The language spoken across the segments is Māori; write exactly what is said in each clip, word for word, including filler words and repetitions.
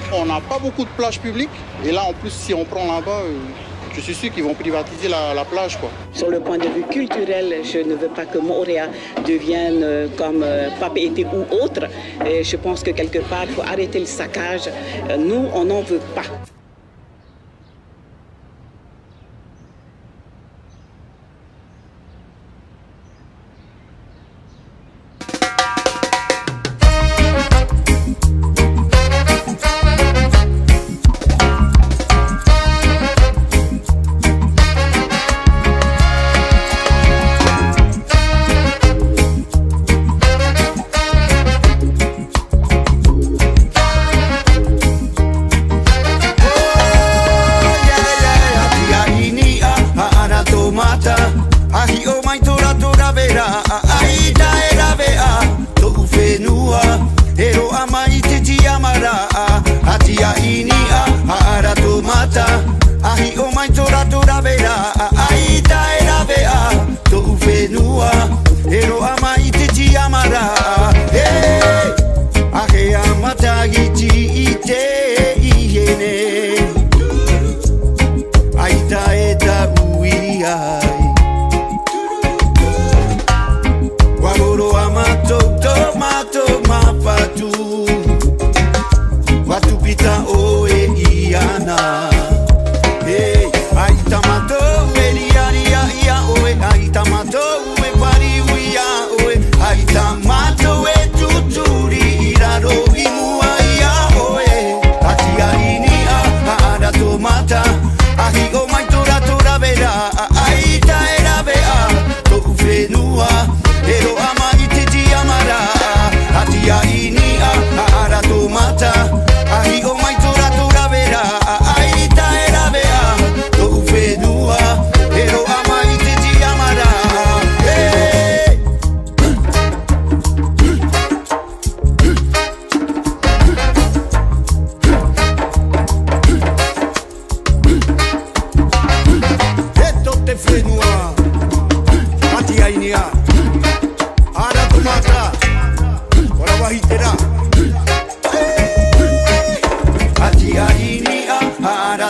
On n'a pas beaucoup de plages publiques. Et là, en plus, si on prend là-bas, euh, je suis sûr qu'ils vont privatiser la, la plage, quoi. Sur le point de vue culturel, je ne veux pas que Mooréa devienne euh, comme euh, Papeete ou autre. Et je pense que quelque part, il faut arrêter le saccage. Euh, nous, on n'en veut pas.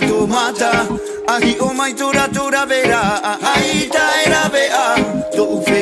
Ahi o mai tura tura vera, aita era vea, to ufe